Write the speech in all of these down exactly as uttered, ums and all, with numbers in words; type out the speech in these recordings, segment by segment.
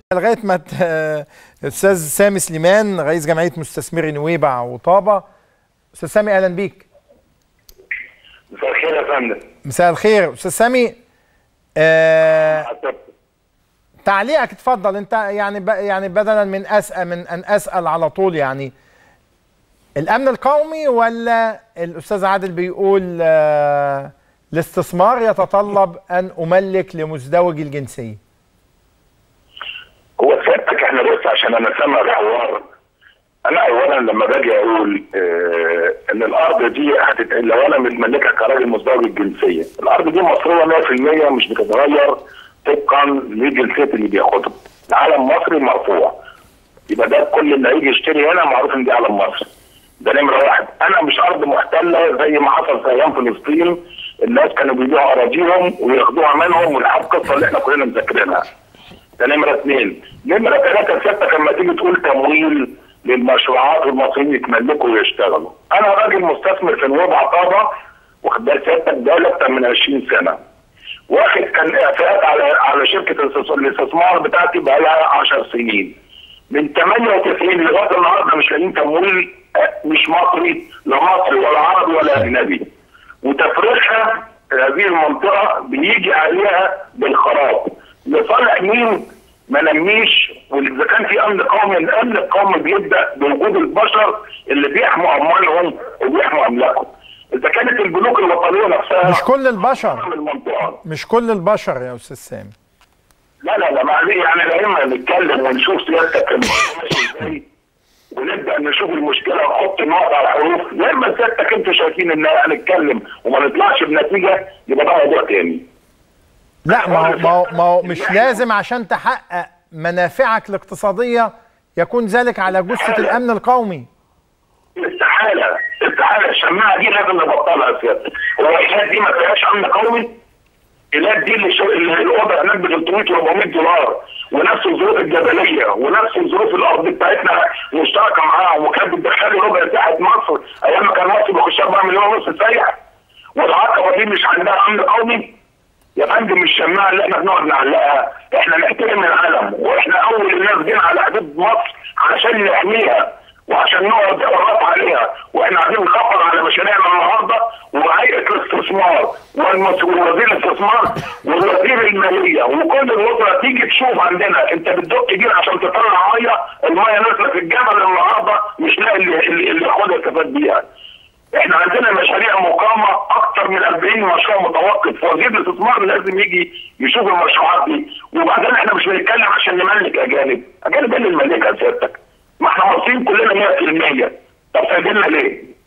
لغايه ما الاستاذ سامي سليمان رئيس جمعيه مستثمري نويبع وطابه. استاذ سامي اهلا بيك. مساء الخير يا فندم. مساء الخير استاذ سامي. آه تعليقك اتفضل انت، يعني ب... يعني بدلا من اسال من ان اسال على طول، يعني الامن القومي ولا الاستاذ عادل بيقول آه الاستثمار يتطلب ان املك لمزدوج الجنسيه؟ هو سيادتك احنا بس عشان انا سامع الحوار، انا اولا لما باجي اقول اه ان الارض دي هتت... لو انا متملكها كراجل مزدوج الجنسيه، الارض دي مصريه مية في المية مش بتتغير طبقا للجنسيه اللي بياخدها. علم مصري مرفوع، يبقى ده كل اللي هيجي يشتري هنا معروف ان دي علم مصر. ده نمره واحد. انا مش ارض محتله زي ما حصل في ايام فلسطين، الناس كانوا بيبيعوا اراضيهم وياخدوها منهم والحق القصه اللي احنا كلنا مذاكرينها. ده نمره اثنين. نمره ثلاثه سيادتك لما تيجي تقول تمويل للمشروعات والمصريين يتملكوا ويشتغلوا. انا راجل مستثمر في نويبع طابه، واخد بال سيادتك بقالي اكتر من عشرين سنه. واخد كان اعفاءات على على شركه الاستثمار بتاعتي بقالها عشر سنين. من ثمانية وتسعين لغايه النهارده مش لاقيين تمويل مش مصري، لا مصري ولا عربي ولا اجنبي. وتفريغها هذه المنطقه بيجي عليها بالخراب. لصالح مين؟ ما نميش. واذا كان في امن قومي، الامن القومي بيبدا بوجود البشر اللي بيحموا اموالهم وبيحموا املاكهم. اذا كانت البنوك الوطنيه نفسها مش كل البشر مش كل البشر يا استاذ سامي. لا لا لا معلش، يعني لا اما نتكلم ونشوف سيادتك ماشي ازاي ونبدا نشوف المشكله ونحط النقط على الحروف، يا اما سيادتك انتوا شايفين ان هنتكلم وما نطلعش بنتيجه يبقى ده موضوع تاني. لا ما هو ما هو ما هو مش لازم عشان تحقق منافعك الاقتصاديه يكون ذلك على جثه الامن القومي. استحاله استحاله. الشماعه دي لازم نبطلها يا سيادتك. هو الحاجات دي ما فيهاش امن قومي؟ الحاجات دي اللي, اللي الاوضه هناك ب ثلاثمية واربعمية دولار، ونفس الظروف الجبليه ونفس الظروف الارض بتاعتنا مشتركه معاهم، وكانت بتدخلي ربع ساعه مصر ايام ما كان مصر بيخش أربعة مليون ونص سايح، والعقبه دي مش عندها امن قومي؟ يا فندم الشماعه اللي احنا بنقعد نعلقها، احنا نحترم العالم، واحنا اول الناس جينا على حدود مصر عشان نحميها وعشان نقعد نقرب عليها، واحنا عايزين نخفض على مشاريعنا النهارده. وهيئه الاستثمار ووزير الاستثمار ووزير الماليه وكل الوزراء تيجي تشوف عندنا، انت بتدق جيل عشان تطلع ميه، الميه نازله في الجبل النهارده مش لاقي اللي اللي ياخدها يستفاد بيها. احنا عندنا مشاريع مقامه اكثر من أربعين مشروع متوقف، وزير الاستثمار لازم يجي يشوف المشروعات دي. وبعدين احنا مش بنتكلم عشان نملك اجانب، اجانب اللي نملكها سيادتك؟ ما احنا مصريين كلنا مية في المية، طب سايبيننا ليه؟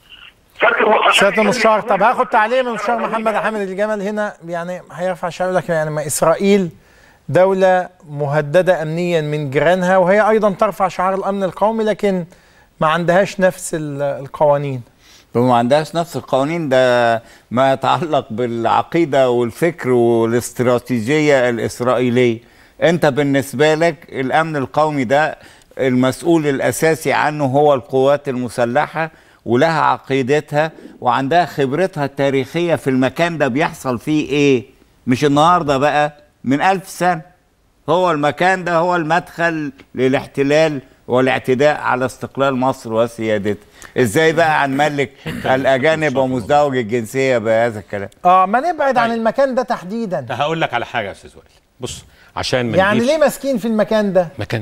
سيادة المستشار، طب هاخد تعليق من المستشار محمد حامد الجمل هنا، يعني هيرفع شعار لك، يعني ما اسرائيل دولة مهددة امنيا من جيرانها، وهي ايضا ترفع شعار الامن القومي، لكن ما عندهاش نفس القوانين. ما عندهاش نفس القوانين، ده ما يتعلق بالعقيدة والفكر والاستراتيجية الإسرائيلية. أنت بالنسبة لك الأمن القومي ده المسؤول الأساسي عنه هو القوات المسلحة، ولها عقيدتها وعندها خبرتها التاريخية في المكان ده بيحصل فيه إيه. مش النهاردة بقى، من ألف سنة هو المكان ده هو المدخل للاحتلال والاعتداء على استقلال مصر وسيادتها. ازاي بقى هنملك الاجانب ومزدوج الجنسيه بهذا الكلام؟ اه ما نبعد طيب. عن المكان ده تحديدا. هقول لك على حاجه يا استاذ وائل، بص عشان ما يعني ليه ماسكين في المكان ده؟ مكان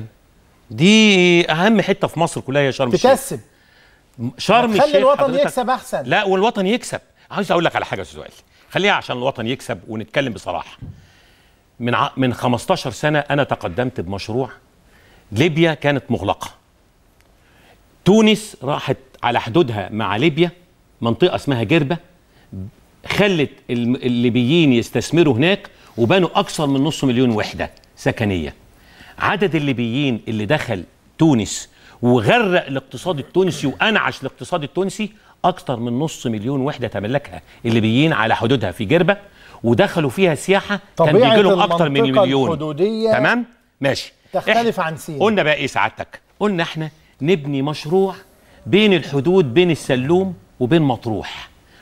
دي اهم حته في مصر كلها هي شرم الشيخ. تكسب شرم الشيخ، خلي الوطن يكسب احسن. لا والوطن يكسب. عايز اقول لك على حاجه يا استاذ وائل، خليها عشان الوطن يكسب ونتكلم بصراحه. من ع... من خمستاشر سنه انا تقدمت بمشروع. ليبيا كانت مغلقه، تونس راحت على حدودها مع ليبيا منطقة اسمها جربة، خلت الليبيين يستثمروا هناك وبنوا أكثر من نص مليون وحدة سكنية. عدد الليبيين اللي دخل تونس وغرق الاقتصاد التونسي وأنعش الاقتصاد التونسي أكثر من نص مليون وحدة تملكها الليبيين على حدودها في جربة، ودخلوا فيها سياحة كان بيجي لهم أكثر من مليون. تمام؟ ماشي. تختلف عن سين. قلنا بقى إيه سعادتك؟ قلنا إحنا نبني مشروع بين الحدود بين السلوم وبين مطروح،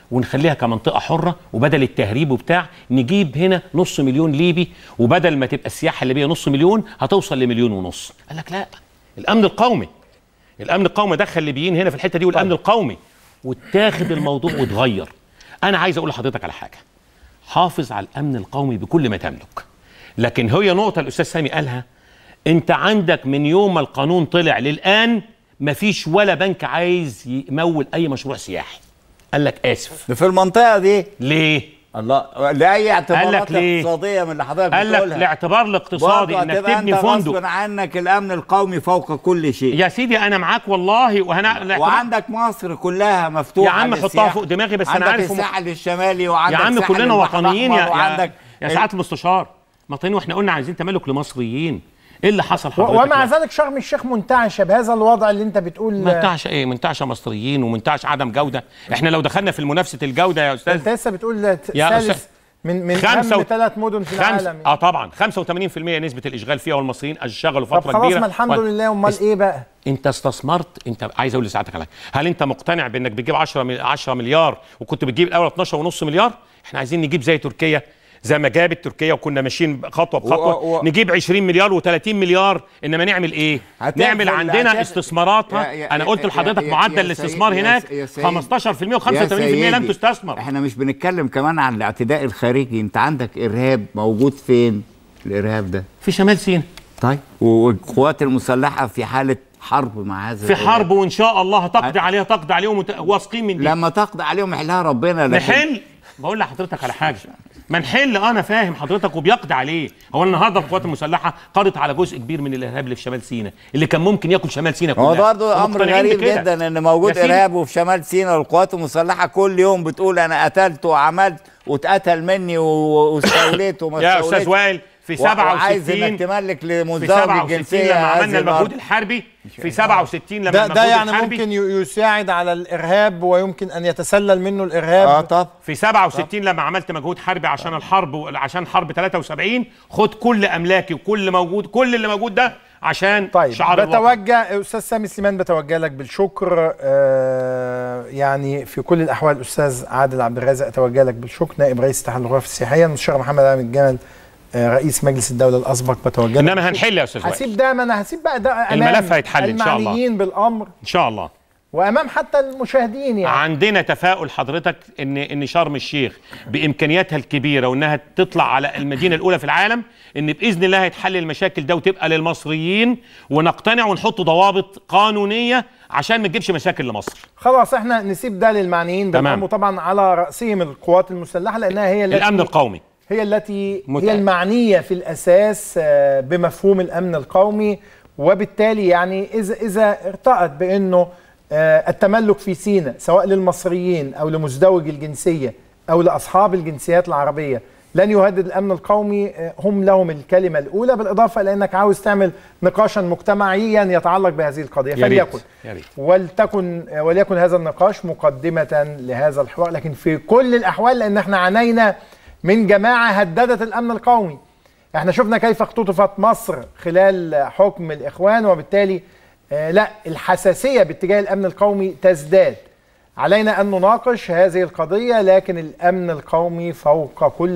ونخليها كمنطقه حره، وبدل التهريب وبتاع نجيب هنا نص مليون ليبي، وبدل ما تبقى السياحه الليبيه نص مليون هتوصل لمليون ونص. قال لك لا، الامن القومي الامن القومي دخل الليبيين هنا في الحته دي، والامن القومي واتاخد الموضوع واتغير. انا عايز اقول لحضرتك على حاجه، حافظ على الامن القومي بكل ما تملك، لكن هي نقطه الاستاذ سامي قالها، انت عندك من يوم ما القانون طلع للان مفيش ولا بنك عايز يمول اي مشروع سياحي. قال لك اسف. في المنطقه دي ليه؟ الله، لاي اعتبارات ليه؟ اقتصاديه من اللي حضرتك بتقولها. قال لك الاعتبار الاقتصادي انك تبني فندق، غصب عنك الامن القومي فوق كل شيء. يا سيدي انا معاك والله، وهنا وعندك مصر كلها مفتوحه يا عم، حطها فوق دماغي، بس انا عارف عندك الساحل الشمالي وعندك يا عم كلنا وطنيين يا وعندك يا, يا سعاده المستشار وطنيين، واحنا قلنا عايزين تملك لمصريين. ايه اللي حصل حضرتك؟ ومع ذلك شرم الشيخ منتعشه بهذا الوضع اللي انت بتقول. منتعشه ايه؟ منتعشه مصريين ومنتعش عدم جوده. احنا لو دخلنا في منافسه الجوده يا استاذ، انت لسه بتقول ثالث من من اهم ثلاث مدن في العالم يعني. اه طبعا خمسة وثمانين بالمئة نسبه الاشغال فيها، والمصريين اشتغلوا فتره كبيره. طب خلاص، ما الحمد و... لله. امال بس... ايه بقى؟ انت استثمرت. انت عايز اقول لساعتك على، هل انت مقتنع بانك بتجيب عشرة مليار وكنت بتجيب الاول اتناشر ونص مليار؟ احنا عايزين نجيب زي تركيا، زي ما جابت تركيا وكنا ماشيين خطوه بخطوه، و... و... نجيب عشرين مليار وثلاثين مليار. انما نعمل ايه؟ نعمل عندنا عشان... استثماراتها. يا يا انا قلت لحضرتك معدل الاستثمار هناك خمستاشر بالمئة وخمسة وثمانين بالمئة لم تستثمر. احنا مش بنتكلم كمان عن الاعتداء الخارجي، انت عندك ارهاب موجود فين؟ الارهاب ده في شمال سيناء. طيب، والقوات المسلحه في حاله حرب مع هذا في حرب، وان شاء الله هتقضي عليها، تقضي عليهم وت... واثقين من دي. لما تقضي عليهم يحلها ربنا. لكن نحل. بقول لحضرتك على حاجه، ما نحل. انا فاهم حضرتك وبيقضي عليه. هو النهارده القوات المسلحه قضت على جزء كبير من الارهاب اللي في شمال سيناء، اللي كان ممكن ياكل شمال سيناء كلها. هو برضه امر غريب جدا ان موجود ارهاب وفي شمال سيناء، والقوات المسلحه كل يوم بتقول انا قتلت وعملت واتقتل مني واستوليت وما يا استاذ وائل، في سبعة وستين وعايز انك تملك لمزدوج الجنسيه لما عملنا المجهود الحربي في سبعة وستين لما ده, المجهود ده يعني الحربي ممكن يساعد على الارهاب ويمكن ان يتسلل منه الارهاب. اه طب في سبعة وستين لما عملت مجهود حربي عشان الحرب، عشان حرب ثلاثة وسبعين، خد كل املاكي وكل موجود، كل اللي موجود ده عشان طيب شعار بتوجه استاذ سامي سليمان، بتوجه لك بالشكر. آه يعني في كل الاحوال استاذ عادل عبد الرازق اتوجه لك بالشكر، نائب رئيس اتحاد الغرف السياحيه. المستشار محمد عامر الجمل رئيس مجلس الدوله الاسبق، بتوجه. انما هنحل يا استاذ وائل. هسيب ده، ما انا هسيب بقى ده امام الملف هيتحل ان شاء الله، المعنيين بالامر ان شاء الله، وامام حتى المشاهدين. يعني عندنا تفاؤل حضرتك ان ان شرم الشيخ بامكانياتها الكبيره وانها تطلع على المدينه الاولى في العالم، ان باذن الله هيتحل المشاكل ده وتبقى للمصريين، ونقتنع ونحط ضوابط قانونيه عشان ما تجيبش مشاكل لمصر. خلاص احنا نسيب ده للمعنيين بالامر، وطبعا على راسهم القوات المسلحه، لانها هي التي الامن القومي، هي التي هي المعنيه في الاساس بمفهوم الامن القومي. وبالتالي يعني اذا اذا ارتأت بانه التملك في سيناء سواء للمصريين او لمزدوج الجنسيه او لاصحاب الجنسيات العربيه لن يهدد الامن القومي، هم لهم الكلمه الاولى، بالاضافه الى انك عاوز تعمل نقاشا مجتمعيا يتعلق بهذه القضيه، فليكن ولتكن وليكن هذا النقاش مقدمه لهذا الحوار. لكن في كل الاحوال، لان احنا عانينا من جماعه هددت الامن القومي، احنا شفنا كيف اختطفت مصر خلال حكم الاخوان، وبالتالي آه لا، الحساسيه باتجاه الامن القومي تزداد. علينا ان نناقش هذه القضيه، لكن الامن القومي فوق كل